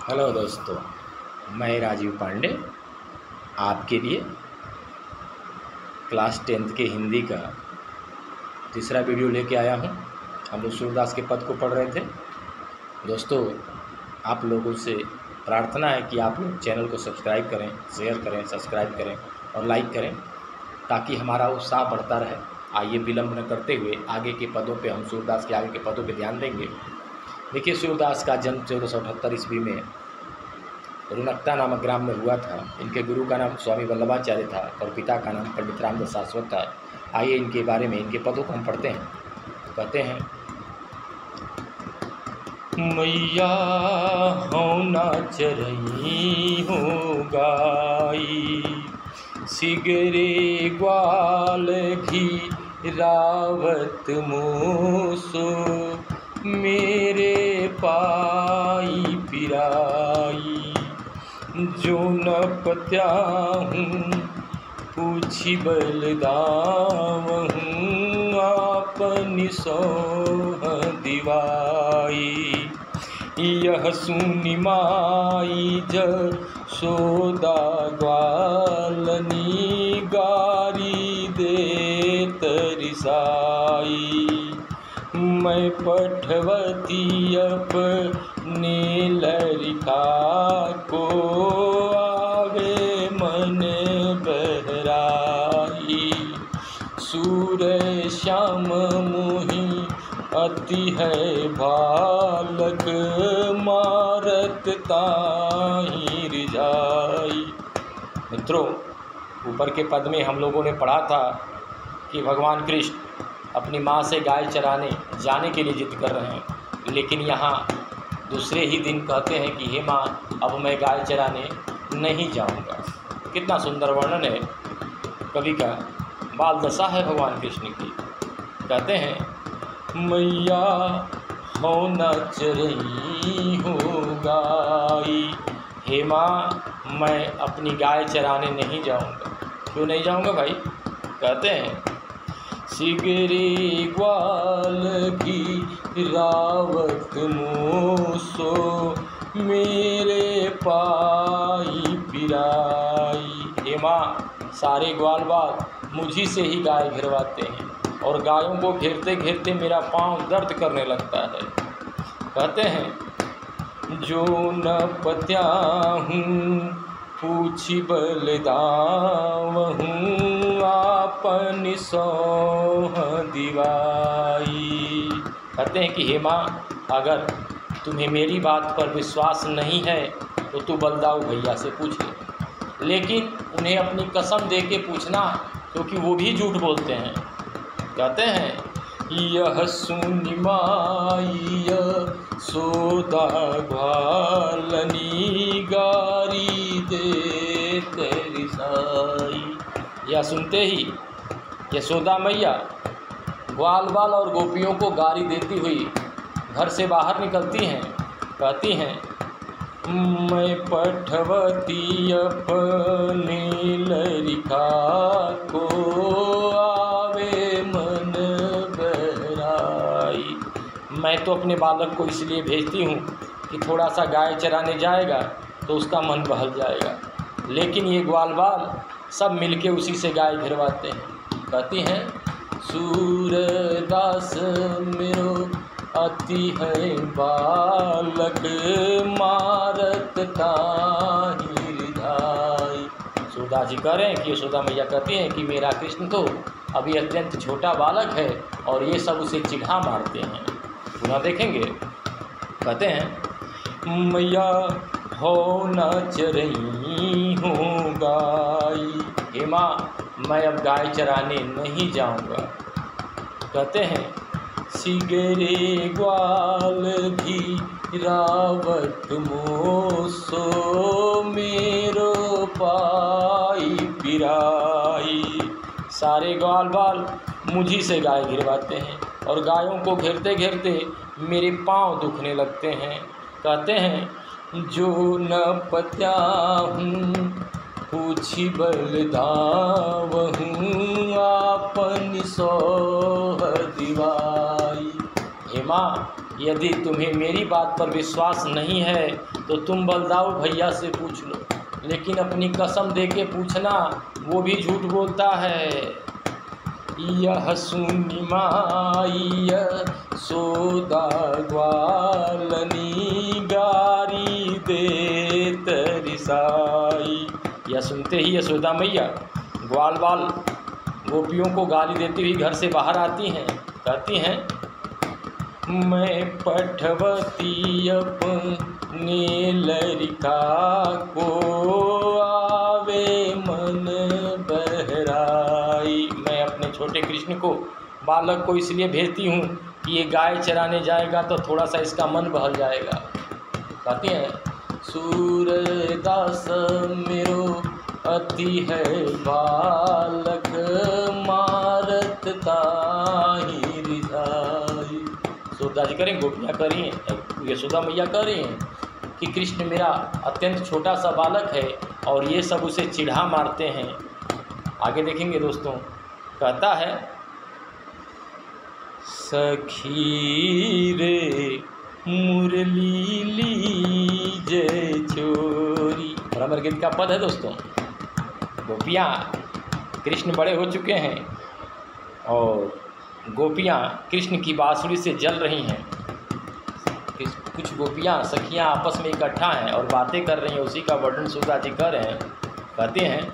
Hello दोस्तों, मैं राजीव पांडे आपके लिए क्लास 10th के हिंदी का तीसरा वीडियो लेके आया हूं। हम लोग सूरदास के पद को पढ़ रहे थे। दोस्तों, आप लोगों से प्रार्थना है कि आप लोग चैनल को सब्सक्राइब करें, शेयर करें, सब्सक्राइब करें और लाइक करें ताकि हमारा उत्साह बढ़ता रहे। आइए विलम्ब न करते हुए आगे के पदों पे हम सूरदास के आगे के पदों पे ध्यान देंगे। देखिए, सूरदास का जन्म 1478 ईस्वी में रुनकता नामक ग्राम में हुआ था। इनके गुरु का नाम स्वामी वल्लभाचार्य था और पिता का नाम पंडित रामदास शाश्वत था। आइए इनके बारे में, इनके पदों को हम पढ़ते हैं। कहते हैं, मैया हो ना चरई हो गाई, सिगरे ग्वाल घी रावत मूसो, मेरे पाई पिराई, जो न पत्याहूँ पूछी बलदावहूँ, आपनी सोह दिवाई, यह सुनि माई जसोदा ग्वालनी, गारी दे तरिसाई, मैं पठवती अपने लड़का को, आवे मन बहराई, सूर श्याम मुहि अति है बालक, मारत ताहि रिझाई। मित्रों, ऊपर के पद में हम लोगों ने पढ़ा था कि भगवान कृष्ण अपनी माँ से गाय चराने जाने के लिए जिद कर रहे हैं, लेकिन यहाँ दूसरे ही दिन कहते हैं कि हे माँ, अब मैं गाय चराने नहीं जाऊँगा। कितना सुंदर वर्णन है कवि का, बाल दशा है भगवान कृष्ण की। कहते हैं, मैया हो न चरई हो गाई, हे माँ, मैं अपनी गाय चराने नहीं जाऊँगा। क्यों नहीं जाऊँगा भाई? कहते हैं, सिगरे ग्वाल घी रावत मूसो, मेरे पाई पिराई। हे माँ, सारे ग्वाल बाल मुझी से ही गाय घेरवाते हैं और गायों को घेरते घेरते मेरा पाँव दर्द करने लगता है। कहते हैं, जो न पत्याहूँ पूछी बलदावहूँ, आपन सोह दिवाई। कहते हैं कि हे माँ, अगर तुम्हें मेरी बात पर विश्वास नहीं है तो तू बलदाऊ भैया से पूछ ले, लेकिन उन्हें अपनी कसम दे के पूछना, क्योंकि वो भी झूठ बोलते हैं। कहते हैं, यह सुनि माई यशोदा ग्वालनी, गारी दे तरिसाई। यह सुनते ही यशोदा मैया ग्वाल बाल और गोपियों को गारी देती हुई घर से बाहर निकलती हैं। कहती हैं, मैं पठवती अपने लड़का को, आवे मन बहराई। मैं तो अपने बालक को इसलिए भेजती हूँ कि थोड़ा सा गाय चराने जाएगा तो उसका मन बहल जाएगा, लेकिन ये ग्वाल बाल सब मिलके उसी से गाय घेरवाते हैं। कहती हैं, सूरदास मेरो अति है बालक, मारत ताहि रिझाई। सूरदास जी कह रहे हैं कि यशोदा मैया कहती हैं कि मेरा कृष्ण तो अभी अत्यंत छोटा बालक है और ये सब उसे चिढ़ा मारते हैं। पुनः देखेंगे। कहते हैं, मैया हो न चरई हो गाई, हे माँ, मैं अब गाय चराने नहीं जाऊँगा। कहते हैं, सिगरे ग्वाल घी रावत मूसो, मेरो पाई पिराई। सारे ग्वाल बाल मुझी से गाय गिरवाते हैं और गायों को घेरते घेरते मेरे पाँव दुखने लगते हैं। कहते हैं, जो न पत्याहूँ पूछी बलदावहूँ, आपन सोह दिवाई। हे माँ, यदि तुम्हें मेरी बात पर विश्वास नहीं है तो तुम बलदाऊ भैया से पूछ लो, लेकिन अपनी कसम दे के पूछना, वो भी झूठ बोलता है। यह सुनी माई यशोदा ग्वालनी गारी दे तरिसाई। यह सुनते ही यशोदा मैया ग्वाल बाल गोपियों को गाली देती हुई घर से बाहर आती हैं। कहती हैं, मैं पठवती अपने लड़का को आवे मन बहराई। मैं अपने छोटे कृष्ण को, बालक को इसलिए भेजती हूँ कि ये गाय चराने जाएगा तो थोड़ा सा इसका मन बहल जाएगा। कहती हैं, सूरदास मेरो अति है बालक मारत ताहि रिझाई। सूरदास जी करें, गोपियाँ कह रही हैं, यशोदा मैया कह रही हैं कि कृष्ण मेरा अत्यंत छोटा सा बालक है और ये सब उसे चिढ़ा मारते हैं। आगे देखेंगे दोस्तों, कहता है, सखी रे मुरली लीजे चोरी। बराबर गीत का पद है दोस्तों। गोपियाँ, कृष्ण बड़े हो चुके हैं और गोपियाँ कृष्ण की बांसुरी से जल रही हैं। कुछ गोपियाँ सखियाँ आपस में इकट्ठा हैं और बातें कर रही हैं, उसी का वर्णन सूरदास जी कर रहे हैं। कहते हैं,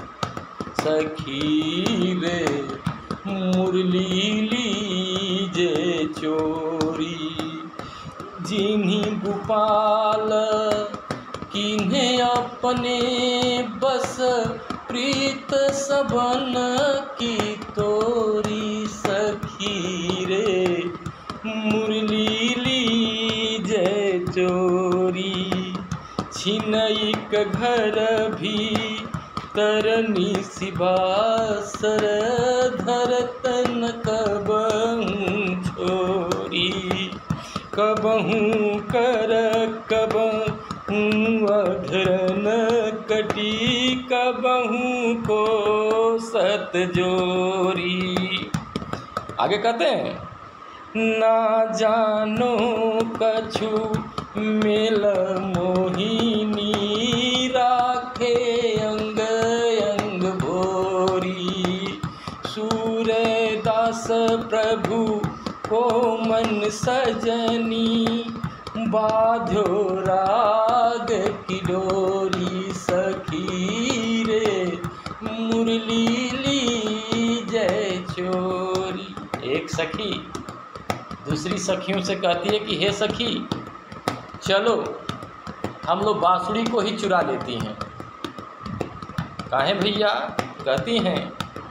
सखी रे मुरली लीजे चोरी, जिन्हीं गोपाल किन्हें अपने बस प्रीत सबन की तोरी। सखी रे मुरली लीजे चोरी, छिनैक घर भी तरनी सिबासर धरतन कबहूँ छोरी। कबहूँ कर कबहूँ अधरन कटी, कबहूँ को सत जोरी। आगे कहते हैं, ना जानो कछु मेल मोहिनी, राखे अंग अंग भोरी। सूरदास प्रभु को मन सजनी, बाध्यो राग की डोरी। सखी रे मुरली लीजे चोरी। एक सखी दूसरी सखियों से कहती है कि हे सखी, चलो हम लोग बांसुरी को ही चुरा लेती हैं। काहे भैया? कहती हैं,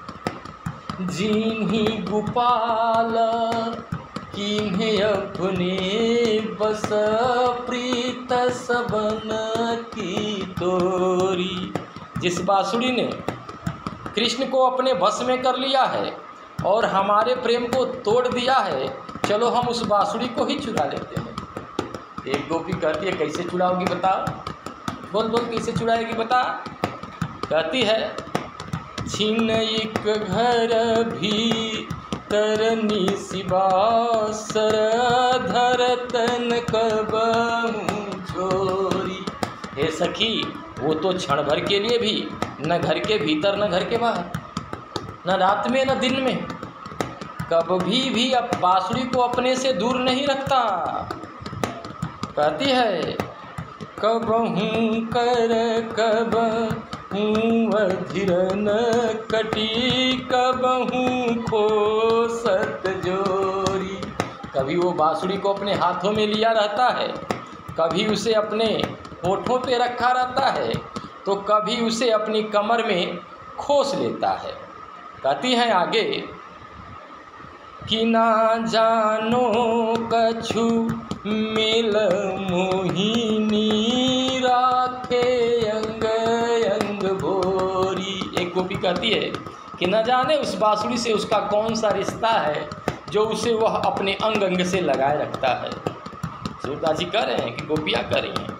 जिन्हीं गोपाल किन्हें अपने बस प्रीत सबन की तोरी। जिस बांसुरी ने कृष्ण को अपने बस में कर लिया है और हमारे प्रेम को तोड़ दिया है, चलो हम उस बांसुरी को ही चुरा लेते हैं। एक गोपी कहती है, कैसे चुराओगी बता? बोल बोल, कैसे चुराएगी बता? कहती है, छिनैक घर भी तरनी सिबासर धरतन कबहूँ छोरी। हे सखी, वो तो क्षण भर के लिए भी न घर के भीतर न घर के बाहर, न रात में न दिन में, कभी भी अब बांसुरी को अपने से दूर नहीं रखता। कहती है, कबहूँ कर कबहूँ अधीरन कटी, कबहूँ खो सत जोरी। कभी वो बांसुरी को अपने हाथों में लिया रहता है, कभी उसे अपने होठों पे रखा रहता है, तो कभी उसे अपनी कमर में खोस लेता है। कहती हैं आगे कि ना जानो कछु मिल मोहिनी, राखे अंग अंग भोरी। एक गोपी कहती है कि न जाने उस बांसुरी से उसका कौन सा रिश्ता है जो उसे वह अपने अंग अंग से लगाए रखता है। सूरदास जी कह रहे हैं कि गोपियाँ कह रही हैं,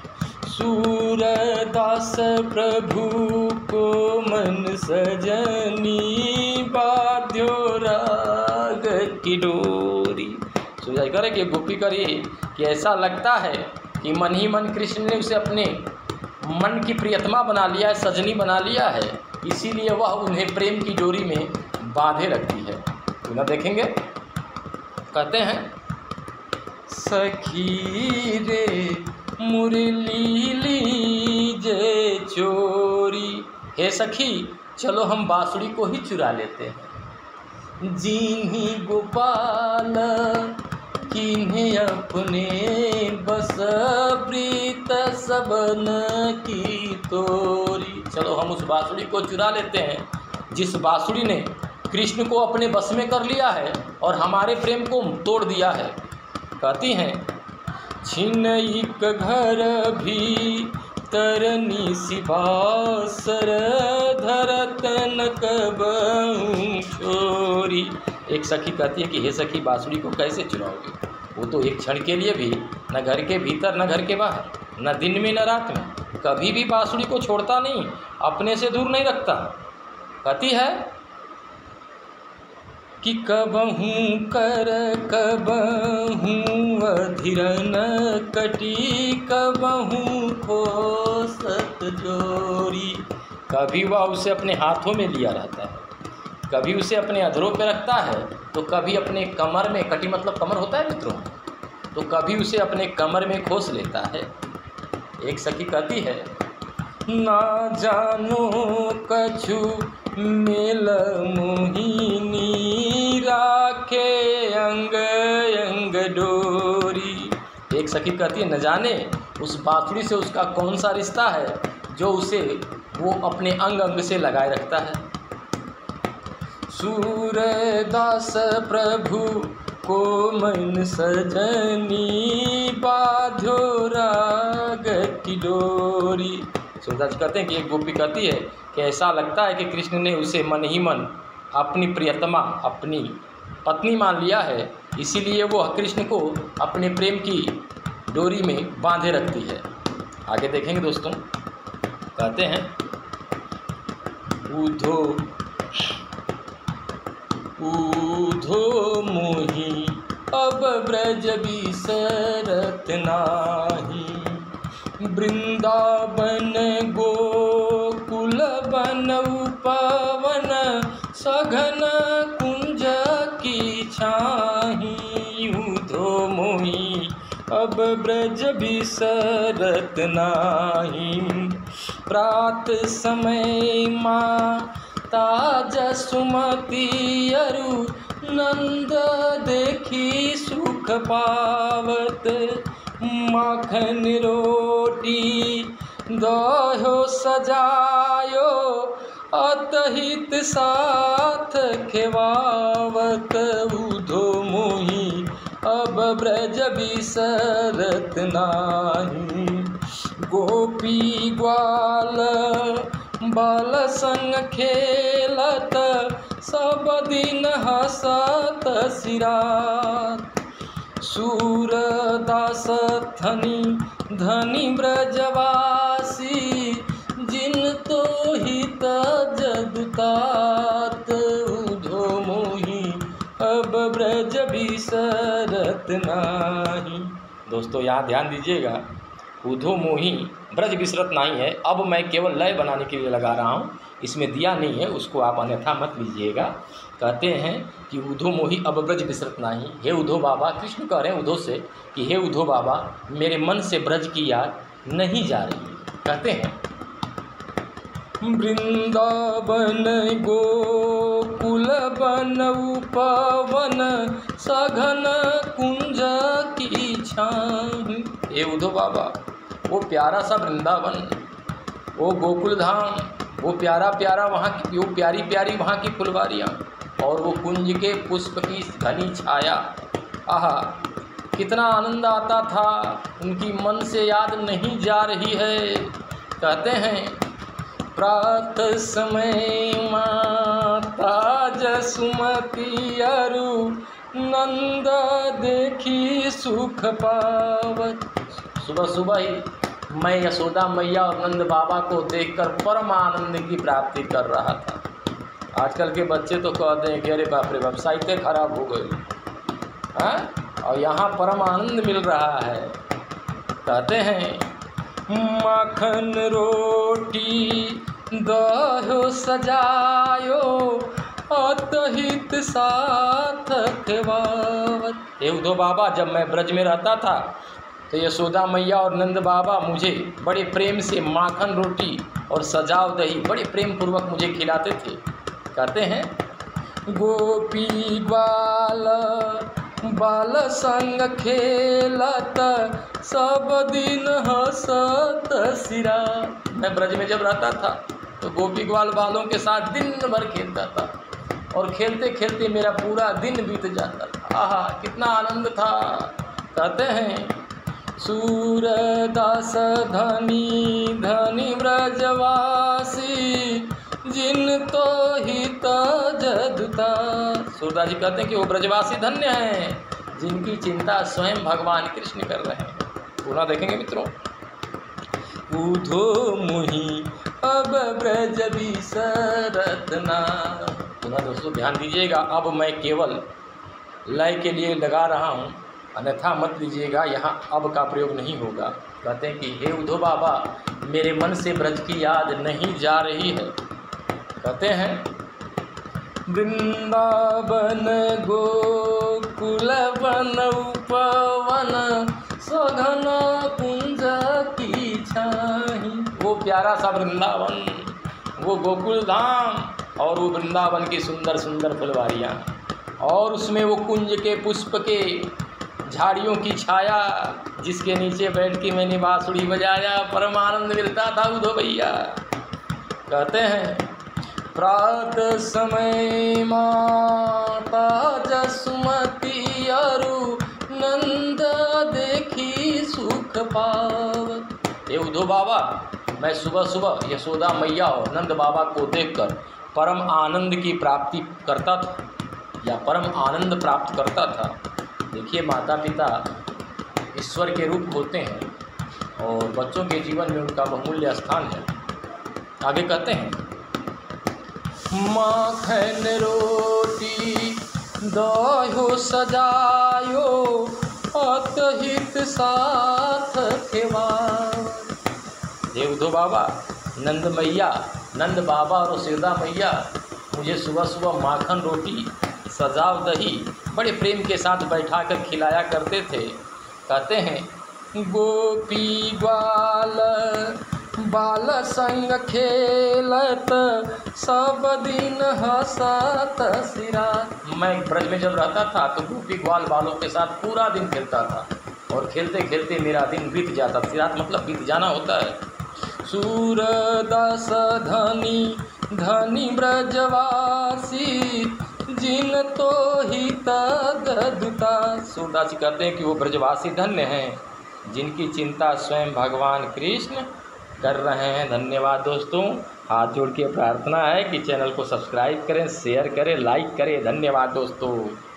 सूरदास प्रभु को मन सजनी, बाध्यो राग की डोरी। सूरदास जी कह रहे कि गोपी करिए कि ऐसा लगता है कि मन ही मन कृष्ण ने उसे अपने मन की प्रियतमा बना लिया है, सजनी बना लिया है, इसीलिए वह उन्हें प्रेम की डोरी में बांधे रखती है। तो ना देखेंगे, कहते हैं सखी रे मुरली लीजे चोरी, हे सखी चलो हम बांसुरी को ही चुरा लेते हैं। जीनी गोपाल किन्हें अपने बस प्रीत सबन की तोरी, चलो हम उस बांसुरी को चुरा लेते हैं जिस बांसुरी ने कृष्ण को अपने बस में कर लिया है और हमारे प्रेम को तोड़ दिया है। कहती हैं छिनैक घर भी तरनी सिबासर धरत न कबहूँ छोरी। एक सखी कहती है कि हे सखी बांसुरी को कैसे चुराओगे, वो तो एक क्षण के लिए भी न घर के भीतर न घर के बाहर, न दिन में न रात में, कभी भी बांसुरी को छोड़ता नहीं, अपने से दूर नहीं रखता। कहती है कि कबहूँ कर कबहूँ अधीर न कटी, कबहूँ खोसत जोरी। कभी वह उसे अपने हाथों में लिया रहता है, कभी उसे अपने अधरों पे रखता है, तो कभी अपने कमर में, कटी मतलब कमर होता है मित्रों, तो कभी उसे अपने कमर में खोस लेता है। एक सखी कहती है ना जानो कछु मेल मोहिनी राखे अंग अंग डोरी। एक सखी कहती है न जाने उस बांसुरी से उसका कौन सा रिश्ता है जो उसे वो अपने अंग अंग से लगाए रखता है। सूरदास प्रभु को मन सजनी बाध्यो राग की डोरी। सूरदास कहते हैं कि एक गोपी कहती है कि ऐसा लगता है कि कृष्ण ने उसे मन ही मन अपनी प्रियतमा, अपनी पत्नी मान लिया है, इसीलिए वो कृष्ण को अपने प्रेम की डोरी में बांधे रखती है। आगे देखेंगे दोस्तों, कहते हैं ऊधो ऊधो मोही अब ब्रज बिसरत नाही, वृंदावन गोकुल बन उपवन सघन कुंज की छाही। ऊधो मोही अब ब्रज बिसरत नाही, प्रात समय माता जसुमती अरु नंद देखी सुख पावत, माखन रोटी दहो सजायो अतहित साथ खेवावत। ऊधो मोही अब ब्रज बिसरत नाही, गोपी ग्वाल बाल संग खेलत सब दिन हसत सिरात। सूरदास धनी ब्रजवासी जिन तो हित जदुतात। ऊधो मोही अब ब्रज बिसरत नाही। दोस्तों यहाँ ध्यान दीजिएगा, ऊधो मोही ब्रज बिसरत नहीं है, अब मैं केवल लय बनाने के लिए लगा रहा हूँ, इसमें दिया नहीं है, उसको आप अन्यथा मत लीजिएगा। कहते हैं कि ऊधो मोही अब ब्रज बिसरत नहीं। हे उद्धव बाबा, कृष्ण कह रहे हैं उद्धव से कि हे उद्धव बाबा, मेरे मन से ब्रज की याद नहीं जा रही। कहते हैं वृंदावन गोकुल बन उपवन सघन कुंज की छाही। हे उद्धव बाबा, वो प्यारा सा वृंदावन, वो गोकुल धाम, वो प्यारा प्यारा वहाँ की, वो प्यारी प्यारी वहाँ की फुलवारियाँ और वो कुंज के पुष्प की घनी छाया, आहा कितना आनंद आता था, उनकी मन से याद नहीं जा रही है। कहते हैं प्रात समय माता जसुमती अरु नंद देखी सुख पावत। सुबह सुबह ही मैं यशोदा मैया और नंद बाबा को देखकर परम आनंद की प्राप्ति कर रहा था। आजकल के बच्चे तो कहते हैं कि अरे बाप रे बाप, साहित्य खराब हो गई। हाँ, और यहाँ परम आनंद मिल रहा है। कहते हैं माखन रोटी दहो सजायो अतहित सार्थक बावत। हे उद्धव बाबा, जब मैं ब्रज में रहता था तो यशोदा मैया और नंद बाबा मुझे बड़े प्रेम से माखन रोटी और सजाव दही बड़े प्रेम पूर्वक मुझे खिलाते थे। कहते हैं गोपी ग्वाल बाल संग खेलत सब दिन हंसत सिरा। मैं ब्रज में जब रहता था तो गोपी ग्वाल बालों के साथ दिन भर खेलता था और खेलते खेलते मेरा पूरा दिन बीत जाता था। आहा, कितना आनंद था। कहते हैं सूरदास धनी धनी ब्रजवासी जिन तो हित जदुता। सूरदास जी कहते हैं कि वो ब्रजवासी धन्य हैं जिनकी चिंता स्वयं भगवान कृष्ण कर रहे हैं। पुनः देखेंगे मित्रों, उधो मुहि अब ब्रज बिसरत ना। पुनः दोस्तों ध्यान दीजिएगा, अब मैं केवल लय के लिए लगा रहा हूँ, अन्यथा मत लीजिएगा, यहाँ अब का प्रयोग नहीं होगा। कहते हैं कि हे उद्धव बाबा, मेरे मन से ब्रज की याद नहीं जा रही है। कहते हैं वृंदावन गोकुल वन उपवन सघन कुंज की छाही। वो प्यारा सा वृंदावन, वो गोकुल धाम और वो वृंदावन की सुंदर सुंदर फुलवारियाँ और उसमें वो कुंज के पुष्प के झाड़ियों की छाया जिसके नीचे बैठ के मैंने बांसुरी बजाया, परम आनंद मिलता था उद्धव भैया। कहते हैं प्रात समय माता जसुमती अरु नंद देखी सुख पावत। हे उद्धव बाबा, मैं सुबह सुबह यशोदा मैया और नंद बाबा को देखकर परम आनंद की प्राप्ति करता था या परम आनंद प्राप्त करता था। देखिए, माता पिता ईश्वर के रूप होते हैं और बच्चों के जीवन में उनका बहुमूल्य स्थान है। आगे कहते हैं माखन रोटी दहो सजायो अतहित साथ खेवाव। हे उद्धव बाबा, नंद मैया, नंद बाबा और यशोदा मैया मुझे सुबह सुबह माखन रोटी सजाव दही बड़े प्रेम के साथ बैठा कर खिलाया करते थे। कहते हैं गोपी ग्वाल बाल संग खेलत सब दिन हंसत सिरा। मैं ब्रज में जब रहता था तो गोपी ग्वाल बालों के साथ पूरा दिन खेलता था और खेलते खेलते मेरा दिन बीत जाता। सिरात मतलब बीत जाना होता है। सूरदास धनी धनी ब्रजवासी जिन तो हित गदुता। सूरदास जी कहते हैं कि वो ब्रजवासी धन्य हैं जिनकी चिंता स्वयं भगवान कृष्ण कर रहे हैं। धन्यवाद दोस्तों। हाथ जोड़ के प्रार्थना है कि चैनल को सब्सक्राइब करें, शेयर करें, लाइक करें। धन्यवाद दोस्तों।